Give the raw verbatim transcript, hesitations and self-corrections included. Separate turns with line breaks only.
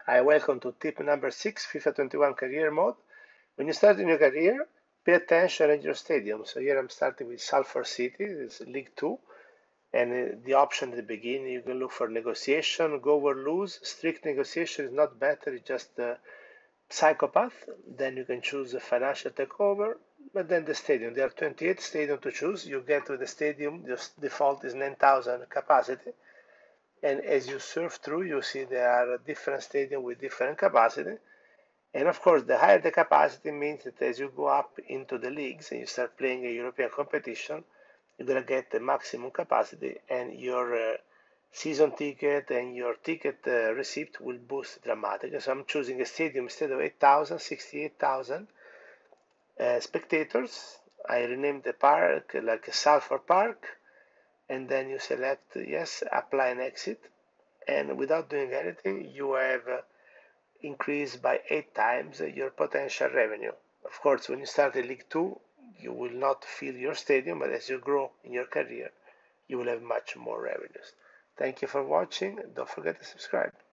Hi, welcome to tip number six, FIFA twenty-one career mode. When you start in your career, pay attention at your stadium. So here I'm starting with Sulphur City, it's League Two, and uh, the option at the beginning, you can look for negotiation, go or lose. Strict negotiation is not better, it's just uh, psychopath. Then you can choose a financial takeover, but then the stadium. There are twenty-eight stadiums to choose. You get to the stadium, the default is nine thousand capacity. And as you surf through, you see there are different stadiums with different capacity. And of course, the higher the capacity means that as you go up into the leagues and you start playing a European competition, you're going to get the maximum capacity and your uh, season ticket and your ticket uh, receipt will boost dramatically. So I'm choosing a stadium instead of eight thousand, sixty-eight thousand uh, spectators. I renamed the park like a Sulphur Park, and then you select yes, apply and exit, and without doing anything, you have uh, increased by eight times uh, your potential revenue. Of course, when you start in League Two, you will not fill your stadium, but as you grow in your career, you will have much more revenues. Thank you for watching. Don't forget to subscribe.